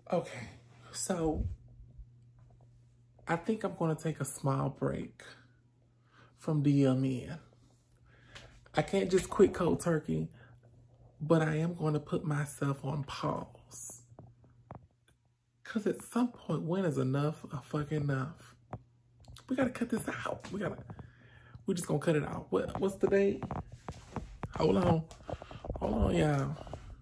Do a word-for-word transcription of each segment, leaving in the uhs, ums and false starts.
Okay, so I think I'm going to take a small break from D M men. I can't just quit cold turkey, but I am going to put myself on pause. Because at some point, when is enough a fucking enough? We got to cut this out. We got to, we're just going to cut it out. What, what's the date? Hold on. Hold on, y'all.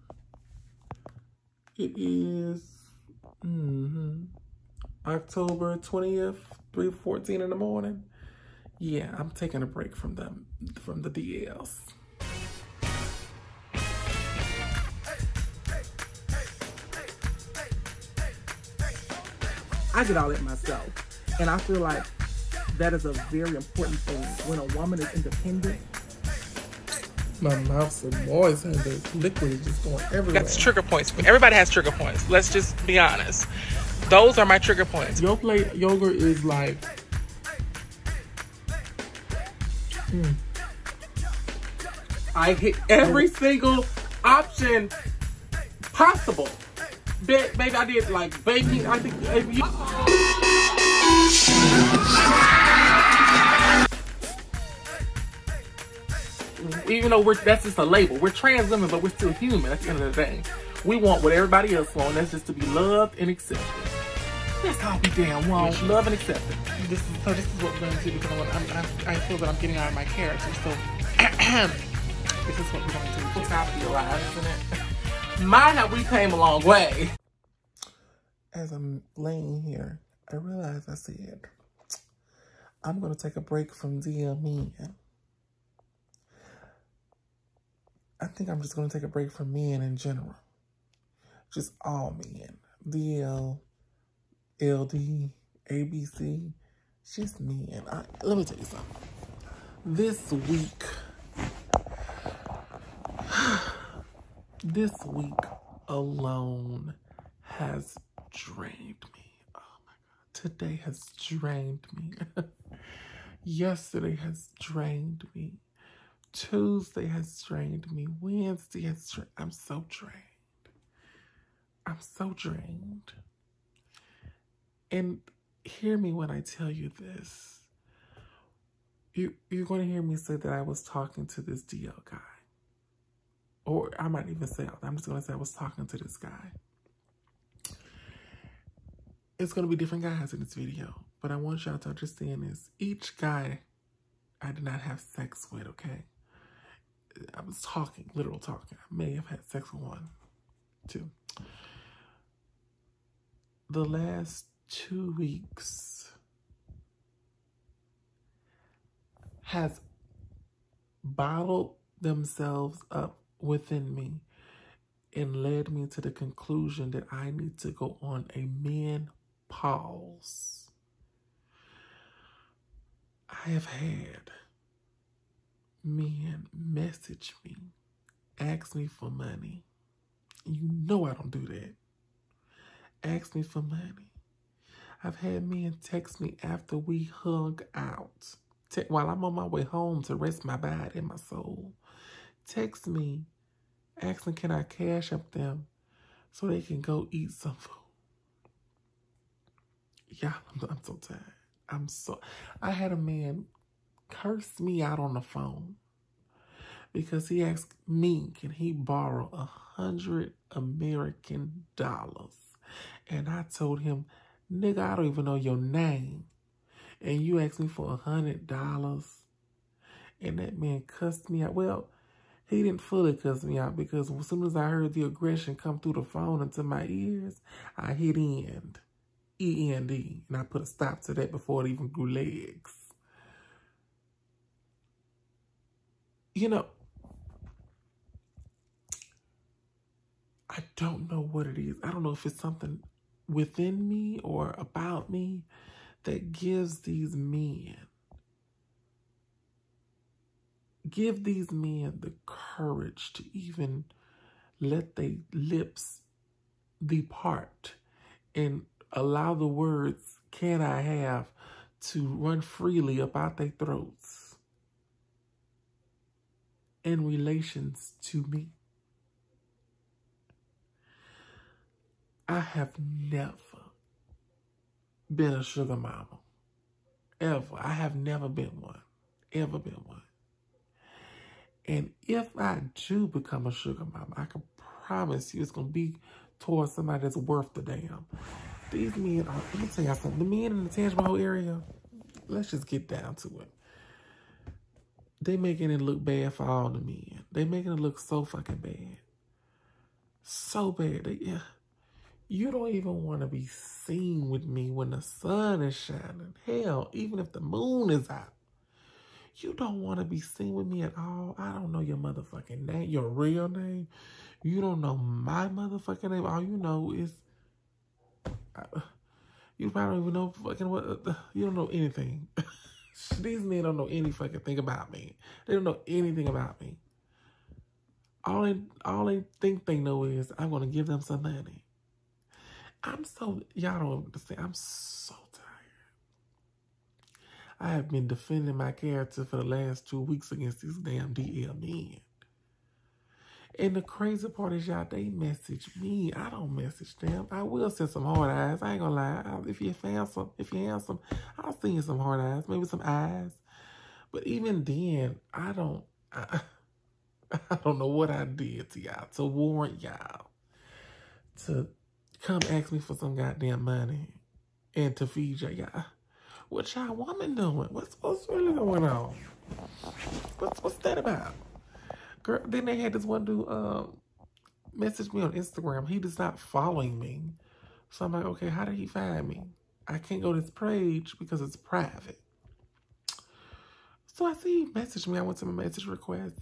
It is mm-hmm, October twentieth, three fourteen in the morning. Yeah, I'm taking a break from them, from the D Ls. I did all that myself. And I feel like that is a very important thing. When a woman is independent, my mouth so moist and the liquid is just going everywhere. That's trigger points. Everybody has trigger points. Let's just be honest. Those are my trigger points. Yoplait yogurt is like, mm. I hit every single option possible. Ba baby, I did like baking. I think if you even though we're, that's just a label. We're trans women, but we're still human at the end of the day. We want what everybody else wants. That's just to be loved and accepted. That's all we damn want. Love and accepted. This is, so this is what we're going to do because I'm, I'm, I feel that I'm getting out of my character. So this is what we're going to do. It's how I feel alive, isn't it? Mind how we came a long way. As I'm laying here, I realized I said, I'm going to take a break from D M men. I think I'm just going to take a break from men in general. Just all men. D L, L D, A B C. Just men. I, let me tell you something. This week, this week alone has drained me. Oh my God. Today has drained me. Yesterday has drained me. Tuesday has drained me. Wednesday has drained. I'm so drained. I'm so drained. And hear me when I tell you this. You, you're going to hear me say that I was talking to this D L guy. Or I might even say, I'm just going to say I was talking to this guy. It's going to be different guys in this video. But I want y'all to understand this. Each guy I did not have sex with, okay? I was talking, literal talking. I may have had sex with one, two. The last two weeks has bottled themselves up within me and led me to the conclusion that I need to go on a menopause. I have had men message me, ask me for money. You know I don't do that. Ask me for money. I've had men text me after we hung out, te while I'm on my way home to rest my body and my soul. Text me, asking can I cash up them so they can go eat some food. Yeah, I'm, I'm so tired. I'm so, I had a man curse me out on the phone because he asked me, can he borrow a hundred American dollars? And I told him, nigga, I don't even know your name. And you asked me for a hundred dollars. And that man cussed me out. Well, he didn't fully cuss me out because as soon as I heard the aggression come through the phone into my ears, I hit end. E N D. And I put a stop to that before it even grew legs. You know, I don't know what it is. I don't know if it's something within me or about me that gives these men, give these men the courage to even let their lips depart and allow the words, can I have, to run freely about their throats in relations to me. I have never been a sugar mama. Ever. I have never been one. Ever been one. And if I do become a sugar mama, I can promise you it's going to be towards somebody that's worth the damn. These men are, let me tell y'all something. The men in the Tangipahoa area, let's just get down to it. They making it look bad for all the men. They making it look so fucking bad. So bad. They, yeah. You don't even want to be seen with me when the sun is shining. Hell, even if the moon is out. You don't want to be seen with me at all. I don't know your motherfucking name, your real name. You don't know my motherfucking name. All you know is, uh, you probably don't even know fucking what, uh, you don't know anything. These men don't know any fucking thing about me. They don't know anything about me. All they, all they think they know is I'm going to give them some money. I'm so, y'all don't understand. I'm so tired. I have been defending my character for the last two weeks against these damn D L men. And the crazy part is, y'all, they message me. I don't message them. I will send some hard eyes. I ain't gonna lie. I, if you're handsome, if you're handsome, I'll send you some hard eyes, maybe some eyes. But even then, I don't, I, I don't know what I did to y'all to warrant y'all to come ask me for some goddamn money and to feed y'all. What y'all woman doing? What's, what's really going on? What's, what's that about? Girl, then they had this one dude um, message me on Instagram. He just not following me. So I'm like, okay, how did he find me? I can't go to this page because it's private. So I see he messaged me. I went to my message request.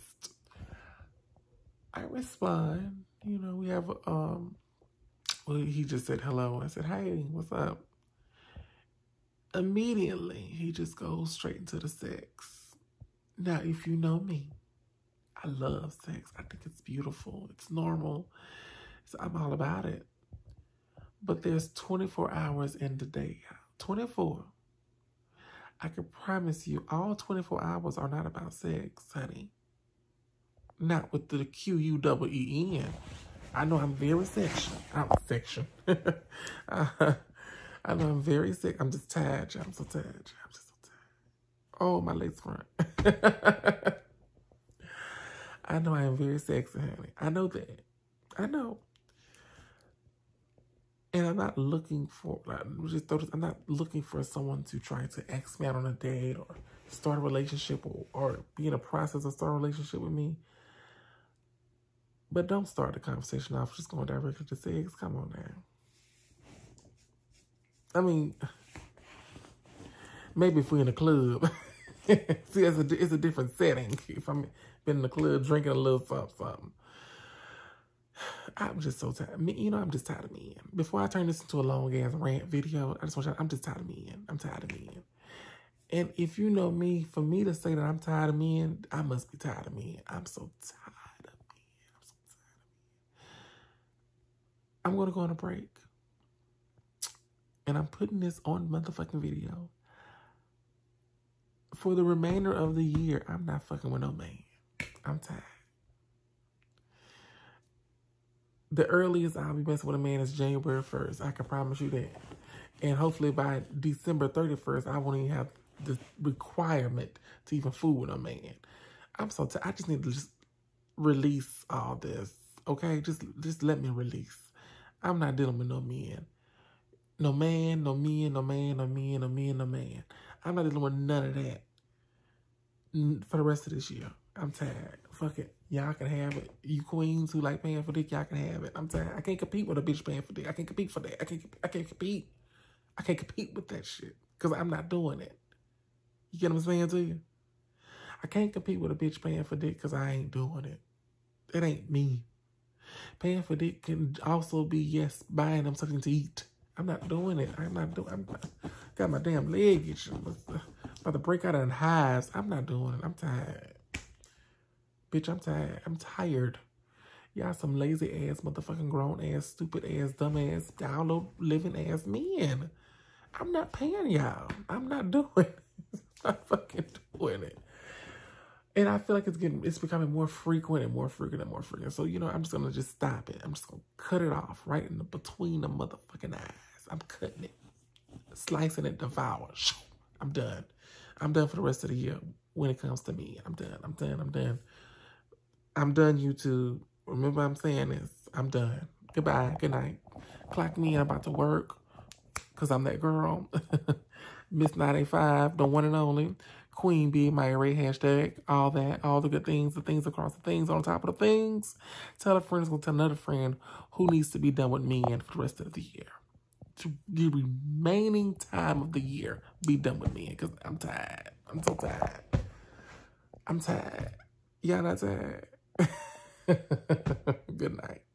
I respond. You know, we have, um, well, he just said hello. I said, hey, what's up? Immediately, he just goes straight into the sex. Now, if you know me, I love sex. I think it's beautiful. It's normal. So I'm all about it. But there's twenty-four hours in the day. twenty-four. I can promise you, all twenty-four hours are not about sex, honey. Not with the Q U E E N. I know I'm very section. I'm section. uh, I know I'm very sick. I'm just tired. I'm so tired. I'm just so tired. Oh, my lace front. I know I am very sexy, honey. I know that. I know. And I'm not looking for, like, just throw this, I'm not looking for someone to try to ask me out on a date or start a relationship or, or be in a process of starting a relationship with me. But don't start the conversation off just going directly to sex. Come on now. I mean, maybe if we're in a club. See, it's a, it's a different setting. If I'm been in the club drinking a little something, something. I'm just so tired. Me, you know, I'm just tired of men. Before I turn this into a long-ass rant video, I just want you to, I'm just tired of men. I'm tired of men. And if you know me, for me to say that I'm tired of men, I must be tired of men. I'm so tired of men. I'm so tired of men. I'm going to go on a break. And I'm putting this on motherfucking video. For the remainder of the year, I'm not fucking with no man. I'm tired. The earliest I'll be messing with a man is January first. I can promise you that. And hopefully by December thirty-first, I won't even have the requirement to even fool with a man. I'm so tired. I just need to just release all this. Okay? Just, just let me release. I'm not dealing with no men. No man, no men, no man, no men, no men, no man. I'm not dealing with none of that for the rest of this year. I'm tired. Fuck it. Y'all can have it. You queens who like paying for dick, y'all can have it. I'm tired. I can't compete with a bitch paying for dick. I can't compete for that. I can't, I can't compete. I can't compete with that shit because I'm not doing it. You get what I'm saying to you? I can't compete with a bitch paying for dick because I ain't doing it. It ain't me. Paying for dick can also be, yes, buying them something to eat. I'm not doing it. I'm not doing I'm not, got my damn leg itching. About to break out in hives. I'm not doing it. I'm tired. Bitch, I'm tired. I'm tired. Y'all some lazy ass, motherfucking grown ass, stupid ass, dumb ass, download living ass men. I'm not paying y'all. I'm not doing it. I'm not fucking doing it. And I feel like it's getting, it's becoming more frequent and more frequent and more frequent. So, you know, I'm just going to just stop it. I'm just going to cut it off right in the, between the motherfucking eyes. I'm cutting it, slicing it, devour. I'm done. I'm done for the rest of the year when it comes to me. I'm done. I'm done. I'm done. I'm done, YouTube. Remember I'm saying this. I'm done. Goodbye. Good night. Clock me. I'm about to work because I'm that girl. Miss nine eight five, the one and only. Queen Bee, my array hashtag, all that, all the good things, the things across the things, on top of the things. Tell a friend, go tell another friend who needs to be done with me and for the rest of the year. To the remaining time of the year, be done with me because I'm tired. I'm so tired. I'm tired. Y'all not tired. Good night.